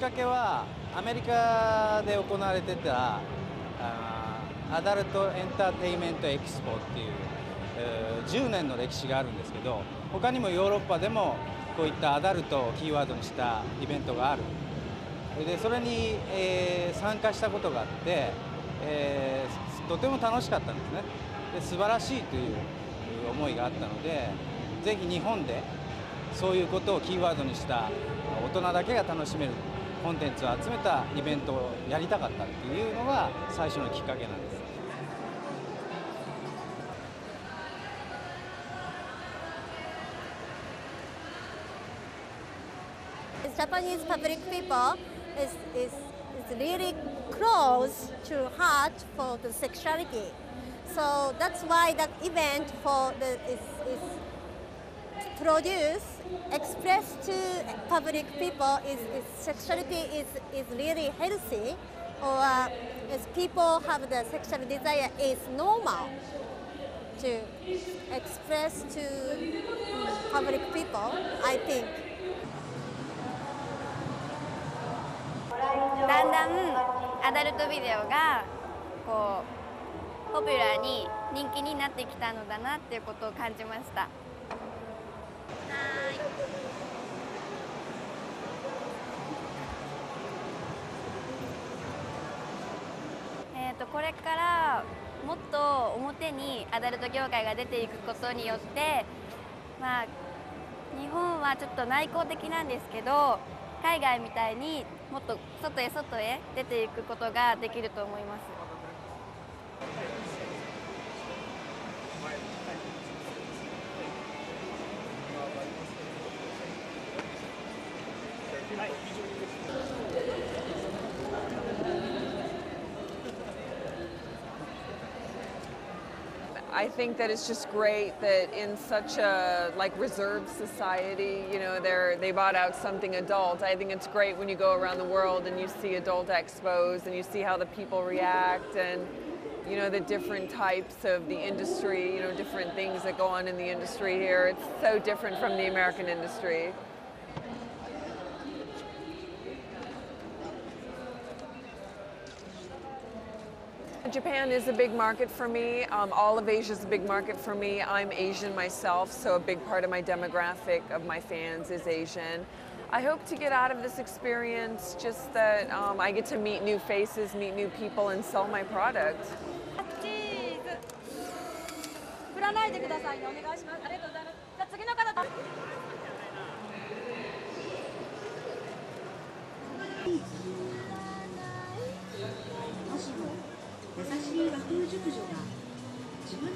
かけはアメリカで行われてたアダルトエンターテインメントエキスポっていう10年の歴史があるんですけど、他にもヨーロッパでもこういったアダルトをキーワードにしたイベントがある。でそれに、参加したことがあって、とても楽しかったんですね。で素晴らしいという思いがあったので、ぜひ日本でそういうことをキーワードにした大人だけが楽しめるコンテンツを集めたイベントをやりたかったっていうのが最初のきっかけなんです。 Japanese public people is really close to heart for the sexuality. So that's why that event is produced, expressed to public people is sexuality is really healthy, or as people have the sexual desire is normal to express to public people, I think. だんだんアダルトビデオがこうポピュラーに人気になってきたのだなっていうことを感じました。これからもっと表にアダルト業界が出ていくことによって、日本はちょっと内向的なんですけど、海外みたいにもっと外へ出ていくことができると思います。 I think that it's just great that in such a reserved society, they brought out something adult. I think it's great when you go around the world and you see adult expos and you see how the people react and the different types of the industry, different things that go on in the industry here. It's so different from the American industry. Japan is a big market for me. All of Asia is a big market for me. I'm Asian myself, so a big part of my demographic of my fans is Asian. I hope to get out of this experience just that I get to meet new faces, meet new people, and sell my product. 振らないでくださいね。お願いします。ありがとうございます。じゃあ次の方。 優しい和風熟女が自分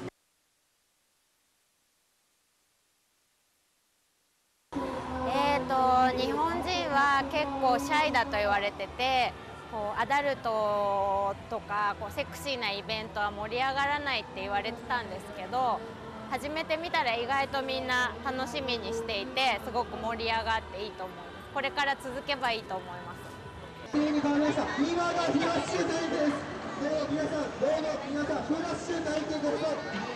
日本人は結構シャイだと言われてて、アダルトとかセクシーなイベントは盛り上がらないって言われてたんですけど、始めてみたら意外とみんな楽しみにしていて、すごく盛り上がっていいと思います。これから続けばいいと思います。 に変わりました。今がフラッシュタイムです。皆さん、どうぞ皆さん、フラッシュタイムください。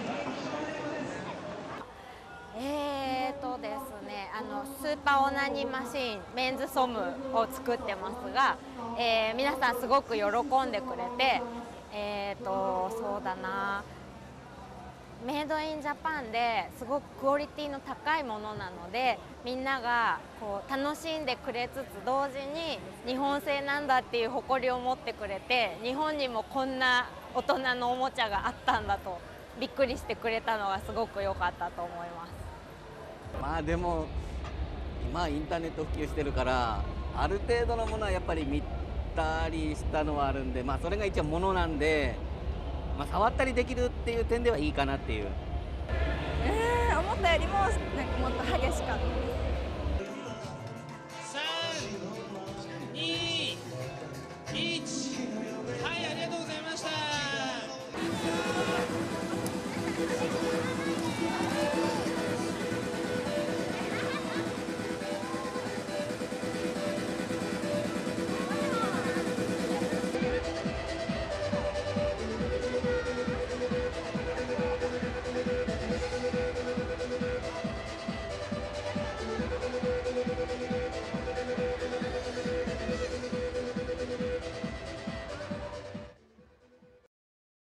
ですね、スーパーオナニーマシーンメンズソムを作ってますが、皆さんすごく喜んでくれて、そうだな、メイドインジャパンですごくクオリティの高いものなので、みんなが楽しんでくれつつ同時に日本製なんだっていう誇りを持ってくれて、日本にもこんな大人のおもちゃがあったんだとびっくりしてくれたのがすごく良かったと思います。 でも今インターネット普及してるから、ある程度のものはやっぱり見たりしたのはあるんで、それが一応ものなんで、触ったりできるっていう点ではいいかなっていう。 思ったよりももっと激しかったです。